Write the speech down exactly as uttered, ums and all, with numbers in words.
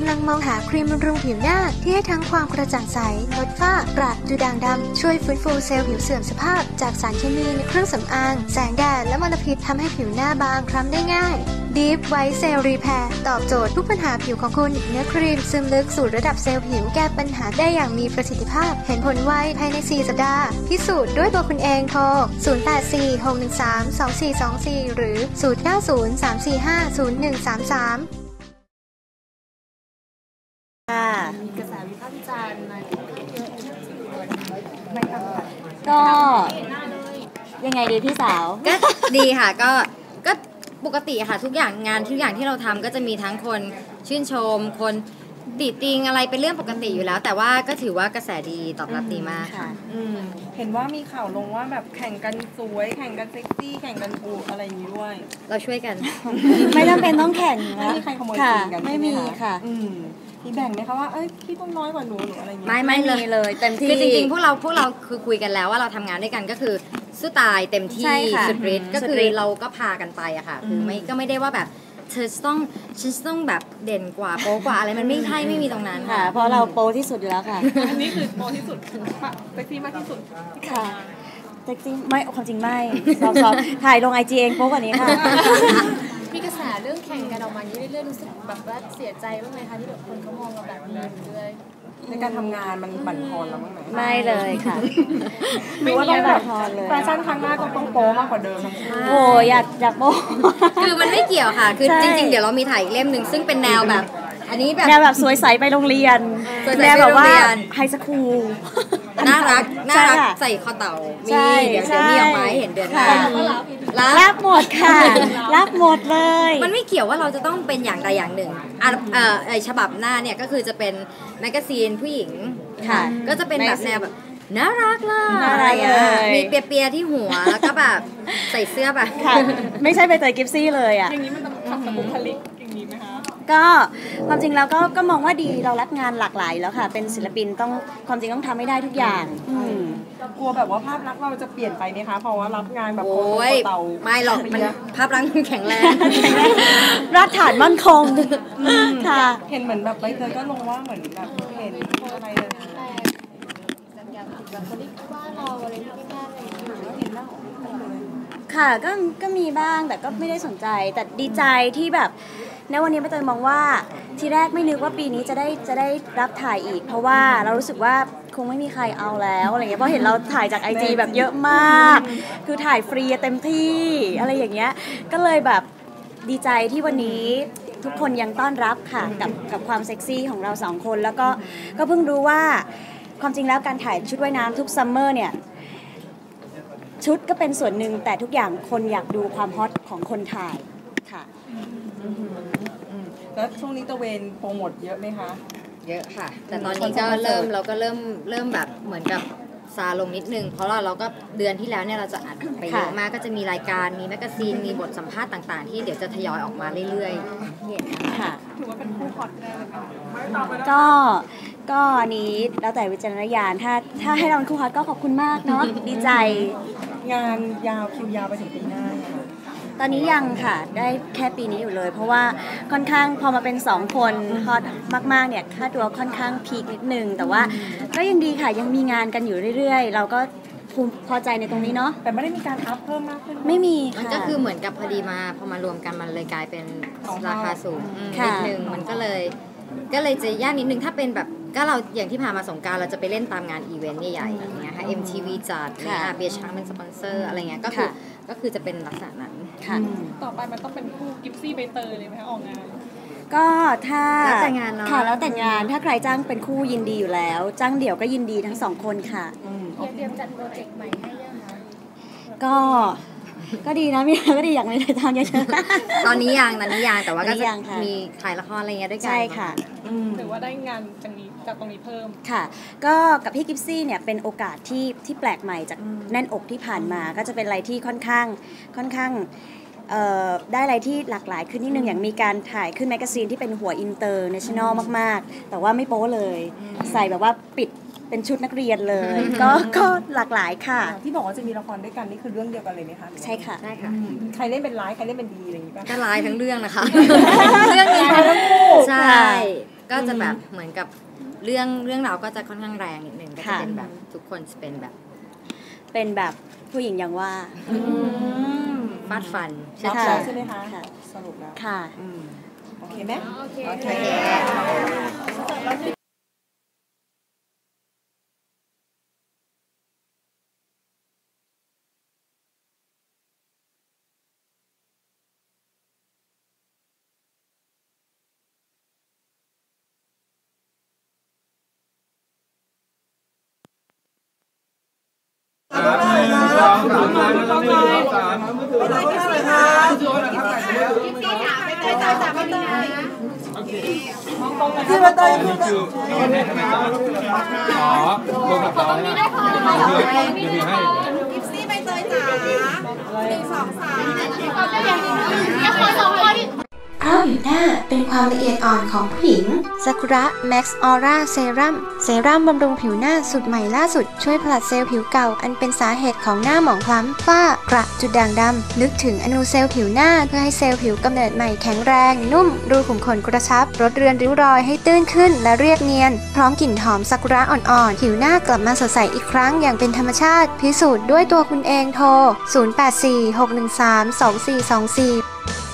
ำลังมองหาครีมบำรุงผิวหน้าที่ให้ทั้งความกระจ่างใสลดฝ้ากระดูด่างดำช่วยฟื้นฟูเซลล์ผิวเสื่อมสภาพจากสารเคมีในเครื่องสำอางแสงแดดและมลพิษทำให้ผิวหน้าบางคล้ำได้ง่าย Deep White Cell Repair ตอบโจทย์ทุกปัญหาผิวของคุณเนื้อครีมซึมลึกสู่ระดับเซลล์ผิวแก้ปัญหาได้อย่างมีประสิทธิภาพเห็นผลไวภายในสี่สัปดาห์พิสูจน์ด้วยตัวคุณเองโทรศูนย์ แปด สี่ หก หนึ่ง สาม สอง สี่ สอง สี่หรือศูนย์ เก้า ศูนย์ สาม สี่ ห้า ศูนย์ หนึ่ง สาม สามมีกระแสวิพากษ์วิจารณ์มาเยอะก็ยังไงดีพี่สาวก็ดีค่ะก็ก็ปกติค่ะทุกอย่างงานทุกอย่างที่เราทำก็จะมีทั้งคนชื่นชมคนติติงอะไรเป็นเรื่องปกติอยู่แล้วแต่ว่าก็ถือว่ากระแสดีตอบรับดีมากค่ะเห็นว่ามีข่าวลงว่าแบบแข่งกันสวยแข่งกันเซ็กซี่แข่งกันปูอะไรอย่างนี้ด้วยเราช่วยกันไม่จำเป็นต้องแข่งไม่มีใครขโมยซีนกันไม่มีค่ะมีแบ่งไหมคะว่าเอ้ยพี่ต้องน้อยกว่าหนูหรืออะไรอย่างนี้ไม่ไม่เลยเลยเต็มที่คือจริงๆพวกเราพวกเราคือคุยกันแล้วว่าเราทำงานด้วยกันก็คือสู้ตายเต็มที่สุดฤทธิ์ก็คือเราก็พากันไปอะค่ะคือไม่ก็ไม่ได้ว่าแบบเธอต้องฉันต้องแบบเด่นกว่าโป๊กว่าอะไรมันไม่ใช่ไม่มีตรงนั้นค่ะเพราะเราโป๊ที่สุดอยู่แล้วค่ะอันนี้คือโป๊ที่สุดเซ็กซี่มากที่สุดค่ะเซ็กซี่ไม่ความจริงไม่ซอฟๆถ่ายลงไอจีเองโป๊กว่านี้ค่ะมีกระแสเรื่องแข่งกันออกมาเรื่อยๆรู้สึกแบบว่าเสียใจบ้างไหมคะที่แบบคนเขามองเราแบบนี้เรื่อยในการทำงานมันบั่นทอนเราบ้างไหมไม่เลยค่ะไม่ว่าต้องบั่นทอนเลยแฟชั่นครั้งหน้าต้องต้องโป๊มากกว่าเดิมโอ้อยากอยากโป๊คือมันไม่เกี่ยวค่ะคือจริงๆเดี๋ยวเรามีถ่ายอีกเล่มหนึ่งซึ่งเป็นแนวแบบอันนี้แบบแนวแบบสวยใสไปโรงเรียนแนวแบบว่าไฮสคูลน่ารักน่ารักใส่คอเต่ามีเดี๋ยวจะมีออกมาให้เห็นเดือนหน้ารับหมดค่ะรับหมดเลยมันไม่เกี่ยวว่าเราจะต้องเป็นอย่างใดอย่างหนึ่งอ่าไอฉบับหน้าเนี่ยก็คือจะเป็นแมกกาซีนผู้หญิงค่ะก็จะเป็นแบบแนวแบบน่ารักล่ะอะไรอ่ะมีเปียๆที่หัวแล้วก็แบบใส่เสื้อแบบไม่ใช่ใบเตยกิฟซี่เลยอ่ะอย่างนี้มันจะขับกับบุคลิกอย่างนี้ไหมคะก็ความจริงแล้วก็ก็มองว่าดีเรารับงานหลากหลายแล้วค่ะเป็นศิลปินต้องความจริงต้องทำให้ได้ทุกอย่างกลัวแบบว่าภาพลักษณ์เราจะเปลี่ยนไปไหมคะเพราะว่ารับงานแบบโอ้ยไม่หรอกมันภาพลักษณ์แข็งแรงรากฐานมั่นคงค่ะเห็นเหมือนแบบใบเตยก็ลงว่าเหมือนแบบเห็นอะไรเลยค่ะก็ก็มีบ้างแต่ก็ไม่ได้สนใจแต่ดีใจที่แบบในวันนี้ใบเตยมองว่าทีแรกไม่นึกว่าปีนี้จะได้จะได้รับถ่ายอีกเพราะว่าเรารู้สึกว่าคงไม่มีใครเอาแล้วอะไรเงี้ยเพราะเห็นเราถ่ายจาก ไอ จี แบบเยอะมากคือถ่ายฟรีเต็มที่อะไรอย่างเงี้ยก็เลยแบบดีใจที่วันนี้ทุกคนยังต้อนรับค่ะกับกับความเซ็กซี่ของเราสองคนแล้วก็ก็เพิ่งรู้ว่าความจริงแล้วการถ่ายชุดว่ายน้ำทุกซัมเมอร์เนี่ยชุดก็เป็นส่วนหนึ่งแต่ทุกอย่างคนอยากดูความฮอตของคนถ่ายค่ะแล้วช่วงนี้ตะเวนโปรโมทเยอะไหมคะเยอะค่ะแต่ตอนนี้ก็เริ่มเราก็เริ่มเริ่มแบบเหมือนกับซาลงนิดนึงเพราะเราเราก็เดือนที่แล้วเนี่ยเราจะอัดไปเยอะมากก็จะมีรายการมีแมกกาซีนมีบทสัมภาษณ์ต่างๆที่เดี๋ยวจะทยอยออกมาเรื่อยๆค่ะถือว่าเป็นคู่ฮอตได้เลยค่ะก็ก็อันนี้แล้วแต่วิจารณญาณถ้าถ้าให้เราเป็นคู่ฮอตก็ขอบคุณมากเนาะดีใจงานยาวคิวยาวไปถึงปีหน้าตอนนี้ยังค่ะได้แค่ปีนี้อยู่เลยเพราะว่าค่อนข้างพอมาเป็นสองคนฮอตมากๆเนี่ยค่าตัวค่อนข้างพีคนิดนึงแต่ว่าก็ยังดีค่ะยังมีงานกันอยู่เรื่อยๆเราก็ภูมิพอใจในตรงนี้เนาะแต่ไม่ได้มีการอัพเพิ่มมากขึ้นไม่มีค่ะมันก็คือเหมือนกับพอดีมาพอมารวมกันมันเลยกลายเป็นราคาสูงนิดนึงมันก็เลยก็เลยจะยากนิดนึงถ้าเป็นแบบก็เราอย่างที่ผ่านมาสงกรานต์เราจะไปเล่นตามงานอีเวนต์ใหญ่ๆอย่างเงี้ยค่ะ เอ็ม ที วี จัดเนี่ยเบียร์ช้างเป็นสปอนเซอร์อะไรเงี้ยก็คือก็คือจะเป็นลักษณะนั้นค่ะต่อไปมันต้องเป็นคู่กิฟซี่ใบเตยเลยไหมคะออกงานก็ถ้าแล้วแต่งานเนาะค่ะแล้วแต่งานถ้าใครจ้างเป็นคู่ยินดีอยู่แล้วจ้างเดี่ยวก็ยินดีทั้งสองคนค่ะเตรียมจัดโปรเจกต์ใหม่ให้ยังคะก็ก็ดีนะมีก็ดีอย่างในทางเยอะตอนนี้ยังตอนนี้ยังแต่ว่าก็จะมีถ่ายละครอะไรเงี้ยด้วยกันใช่ค่ะหรือว่าได้งานตรงนี้จากตรงนี้เพิ่มค่ะก็กับพี่กิฟซี่เนี่ยเป็นโอกาสที่ที่แปลกใหม่จากแน่นอกที่ผ่านมาก็จะเป็นอะไรที่ค่อนข้างค่อนข้างได้อะไรที่หลากหลายขึ้นนิดนึงอย่างมีการถ่ายขึ้นแมกกาซีนที่เป็นหัวอินเตอร์เนชั่นแนลมากๆแต่ว่าไม่โป๊เลยใส่แบบว่าปิดเป็นชุดนักเรียนเลยก็ก็หลากหลายค่ะที่บอกว่าจะมีละครด้วยกันนี่คือเรื่องเดียวกันเลยไหมคะใช่ค่ะใช่ค่ะใครเล่นเป็นร้ายใครเล่นเป็นดีอะไรอย่างนี้ป่ะก็ร้ายทั้งเรื่องนะคะเรื่องนี้ทั้งคู่ใช่ก็จะแบบเหมือนกับเรื่องเรื่องราวก็จะค่อนข้างแรงนิดนึงก็จะค่ะเป็นแบบทุกคนจะเป็นแบบเป็นแบบผู้หญิงอย่างว่าฟาดฟันรับค่ะแล้วใช่ไหมคะค่ะสรุปแล้วค่ะอืมโอเคไหมโอเคโอเคโอเคที่เราได้พูดคือให้ทำไมต่ออ๋อลงกับเราเนี่ยคือคือให้กิฟซี่ใบเตยจ๋าหนึ่งสองสามเพราะผิวหน้าเป็นความละเอียดอ่อนของผู้หญิงซากุระแม็กซ์ออร่าเซรั่มเซรั่มบำรุงผิวหน้าสูตรใหม่ล่าสุดช่วยผลัดเซลล์ผิวเก่าอันเป็นสาเหตุของหน้าหมองคล้ำฝ้ากระจุดด่างดำลึกถึงอนูเซลล์ผิวหน้าเพื่อให้เซลล์ผิวกำเนิดใหม่แข็งแรงนุ่มรูขุมขนกระชับลดเรือนริ้วรอยให้ตื้นขึ้นและเรียบเนียนพร้อมกลิ่นหอมซากุระอ่อนๆผิวหน้ากลับมาสดใสอีกครั้งอย่างเป็นธรรมชาติพิสูจน์ด้วยตัวคุณเองโทรศูนย์ แปด สี่ หก หนึ่ง สาม สอง สี่ สอง สี่